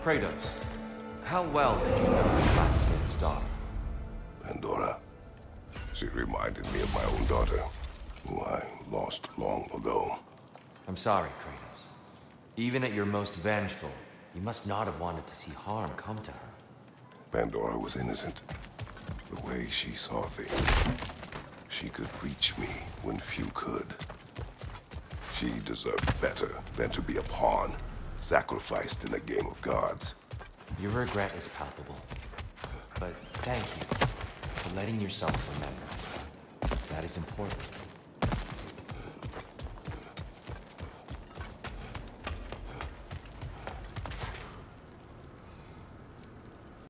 Kratos, how well did you know the blacksmith's daughter? Pandora. She reminded me of my own daughter, who I lost long ago. I'm sorry, Kratos. Even at your most vengeful, you must not have wanted to see harm come to her. Pandora was innocent. The way she saw things, she could reach me when few could. She deserved better than to be a pawn, sacrificed in a game of gods. Your regret is palpable. But thank you for letting yourself remember. That is important.